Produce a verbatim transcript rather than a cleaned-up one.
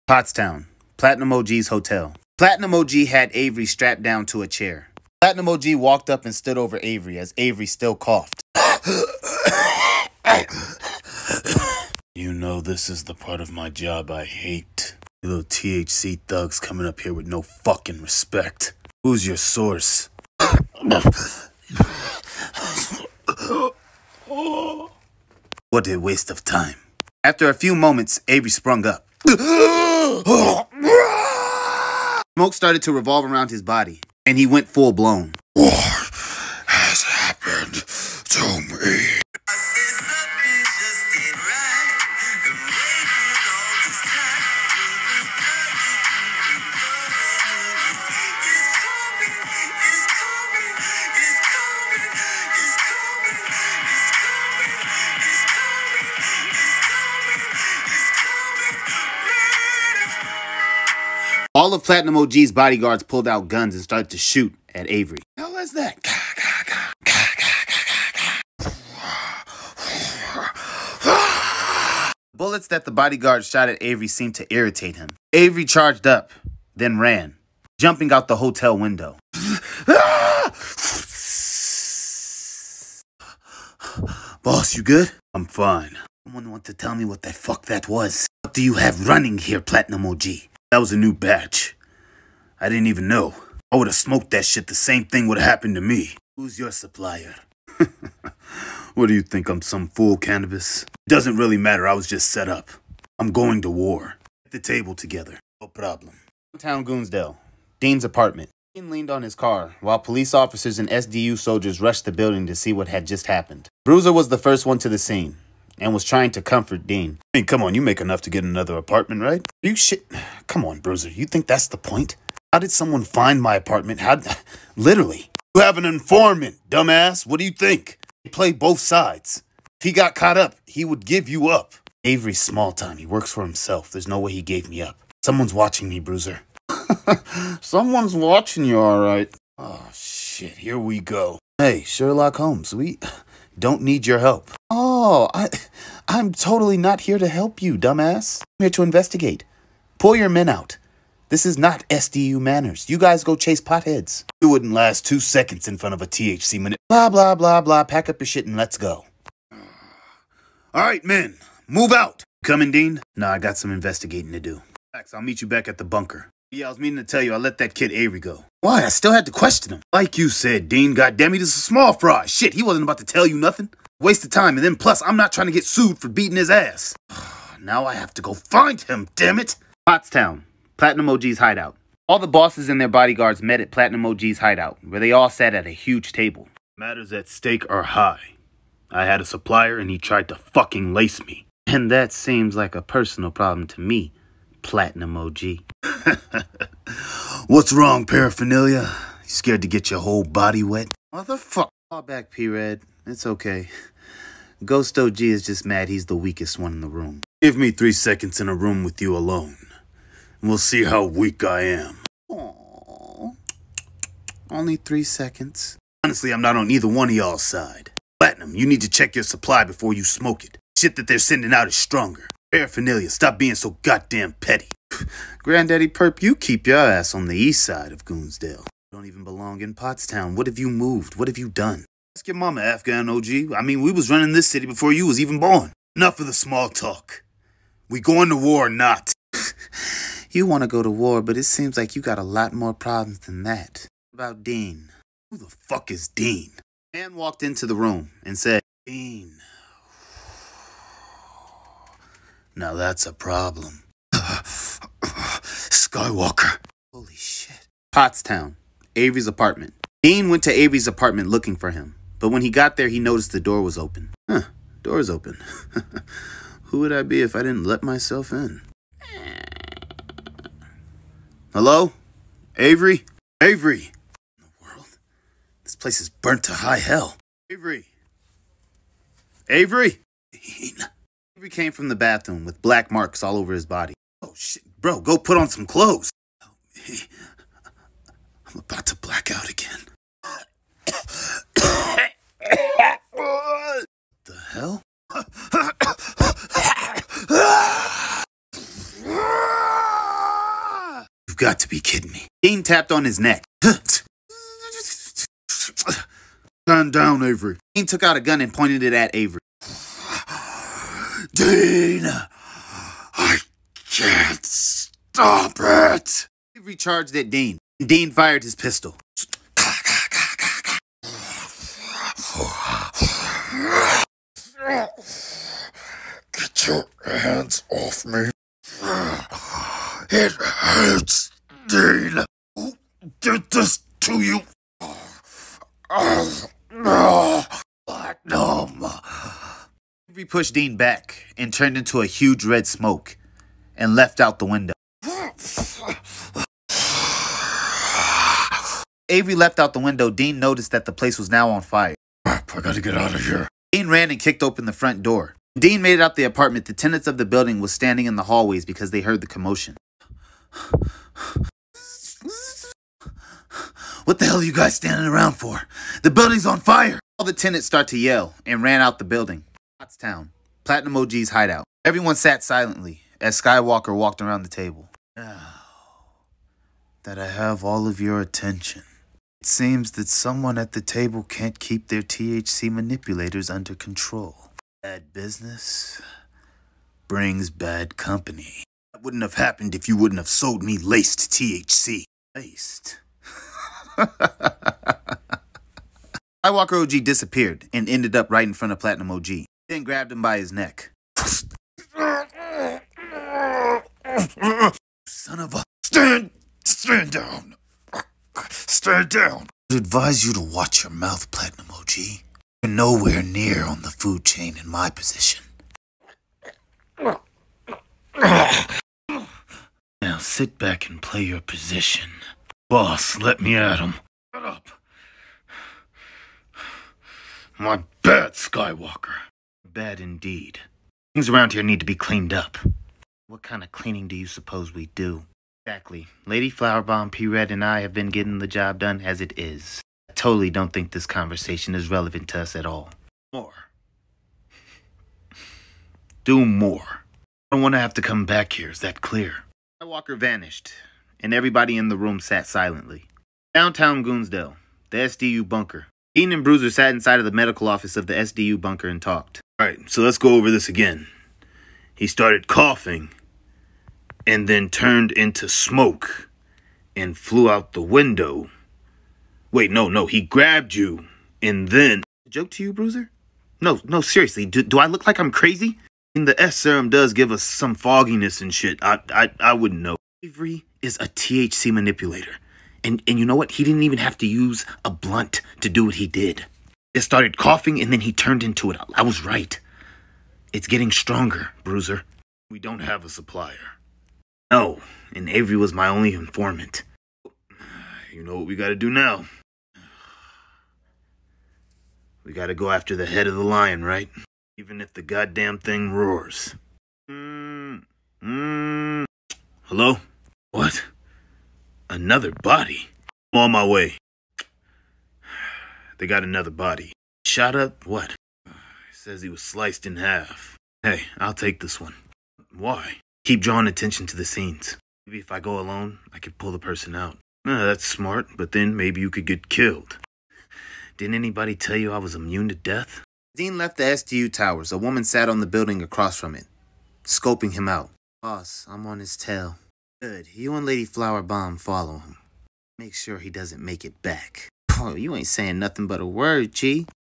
Pottstown, Platinum O G's hotel. Platinum O G had Avery strapped down to a chair. Platinum O G walked up and stood over Avery as Avery still coughed. You know, this is the part of my job I hate. You little T H C thugs coming up here with no fucking respect. Who's your source? What a waste of time. After a few moments, Avery sprung up. Smoke started to revolve around his body, and he went full blown. What has happened to me? All of Platinum O G's bodyguards pulled out guns and started to shoot at Avery. How was that? Bullets that the bodyguard shot at Avery seemed to irritate him. Avery charged up, then ran, jumping out the hotel window. Boss, you good? I'm fine. Someone want to tell me what the fuck that was? What do you have running here, Platinum O G? That was a new batch. I didn't even know. I would have smoked that shit. The same thing would have happened to me. Who's your supplier? What do you think? I'm some fool, Cannabis? Doesn't really matter. I was just set up. I'm going to war. At the table together. No problem. Downtown Goonsdale. Dean's apartment. Dean leaned on his car while police officers and S D U soldiers rushed the building to see what had just happened. Bruiser was the first one to the scene and was trying to comfort Dean. I mean, come on, you make enough to get another apartment, right? You shit. Come on, Bruiser, you think that's the point? How did someone find my apartment? How? Literally. You have an informant, dumbass. What do you think? He played both sides. If he got caught up, he would give you up. Avery's small time. He works for himself. There's no way he gave me up. Someone's watching me, Bruiser. Someone's watching you, all right. Oh, shit. Here we go. Hey, Sherlock Holmes, we don't need your help. Oh, I, I'm totally not here to help you, dumbass. I'm here to investigate. Pull your men out. This is not S D U manners. You guys go chase potheads. You wouldn't last two seconds in front of a T H C minute. Blah, blah, blah, blah. Pack up your shit and let's go. All right, men. Move out. Coming, Dean? Nah, I got some investigating to do. Max, I'll meet you back at the bunker. Yeah, I was meaning to tell you I let that kid Avery go. Why? I still had to question him. Like you said, Dean, goddamn it, this is a small fry. Shit, he wasn't about to tell you nothing. Waste of time, and then plus, I'm not trying to get sued for beating his ass. Now I have to go find him, damn it. Pottstown, Platinum O G's hideout. All the bosses and their bodyguards met at Platinum O G's hideout, where they all sat at a huge table. Matters at stake are high. I had a supplier, and he tried to fucking lace me. And that seems like a personal problem to me, Platinum O G. What's wrong, paraphernalia? You scared to get your whole body wet? Motherfucker. Fall back, P-Red. It's okay. Ghost O G is just mad he's the weakest one in the room. Give me three seconds in a room with you alone, and we'll see how weak I am. Aww. Only three seconds. Honestly, I'm not on either one of y'all's side. Platinum, you need to check your supply before you smoke it. Shit that they're sending out is stronger. Paraphernalia, stop being so goddamn petty. Granddaddy Perp, you keep your ass on the east side of Goonsdale. You don't even belong in Pottstown. What have you moved? What have you done? Ask your mama, Afghan O G. I mean, we was running this city before you was even born. Enough of the small talk. We going to war or not? You want to go to war, but it seems like you got a lot more problems than that. What about Dean? Who the fuck is Dean? Man walked into the room and said, Dean. Now that's a problem. Skywalker. Holy shit. Pottstown, Avery's apartment. Dean went to Avery's apartment looking for him, but when he got there, he noticed the door was open. Huh, door's open. Who would I be if I didn't let myself in? Hello? Avery? Avery! What in the world? This place is burnt to high hell. Avery! Avery! Dean. Avery came from the bathroom with black marks all over his body. Oh, shit. Bro, go put on some clothes. Help me. I'm about to black out again. What the hell? You've got to be kidding me. Dean tapped on his neck. Stand down, Avery. Dean took out a gun and pointed it at Avery. Dean! I can't stop it! Avery charged at Dean. Dean fired his pistol. Get your hands off me. It hurts, Dean. Who did this to you? Platinum. Avery pushed Dean back and turned into a huge red smoke and left out the window. Avery left out the window. Dean noticed that the place was now on fire. I gotta get out of here. Dean ran and kicked open the front door. When Dean made it out the apartment, the tenants of the building was standing in the hallways because they heard the commotion. What the hell are you guys standing around for? The building's on fire! All the tenants start to yell and ran out the building. Pottstown, Platinum O G's hideout. Everyone sat silently as Skywalker walked around the table. Now that I have all of your attention, it seems that someone at the table can't keep their T H C manipulators under control. Bad business brings bad company. That wouldn't have happened if you wouldn't have sold me laced T H C. Laced? Skywalker O G disappeared and ended up right in front of Platinum O G. Then grabbed him by his neck. Son of a... Stand, stand down. Stand down. I advise you to watch your mouth, Platinum O G. You're nowhere near on the food chain in my position. Now sit back and play your position. Boss, let me at him. Shut up. My bad, Skywalker. Bad indeed. Things around here need to be cleaned up. What kind of cleaning do you suppose we do? Exactly. Lady Flowerbomb, P-Red, and I have been getting the job done as it is. I totally don't think this conversation is relevant to us at all. More. Do more. I don't want to have to come back here, is that clear? Skywalker vanished, and everybody in the room sat silently. Downtown Goonsdale, the S D U bunker. Dean and Bruiser sat inside of the medical office of the S D U bunker and talked. Alright, so let's go over this again. He started coughing, and then turned into smoke, and flew out the window. Wait, no, no, he grabbed you, and then... Joke to you, Bruiser? No, no, seriously, do, do I look like I'm crazy? And the S serum does give us some fogginess and shit. I, I, I wouldn't know. Avery is a T H C manipulator. And, and you know what? He didn't even have to use a blunt to do what he did. It started coughing, and then he turned into it. I was right. It's getting stronger, Bruiser. We don't have a supplier. No, and Avery was my only informant. You know what we gotta do now? We gotta go after the head of the lion, right? Even if the goddamn thing roars. Mm, mm. Hello? What? Another body? I'm on my way. They got another body. Shot up? What? He says he was sliced in half. Hey, I'll take this one. Why? Keep drawing attention to the scenes. Maybe if I go alone, I could pull the person out. Uh, that's smart, but then maybe you could get killed. Didn't anybody tell you I was immune to death? Dean left the S D U towers. A woman sat on the building across from it, scoping him out. Boss, I'm on his tail. Good. You and Lady Flowerbomb follow him. Make sure he doesn't make it back. Oh, you ain't saying nothing but a word, G.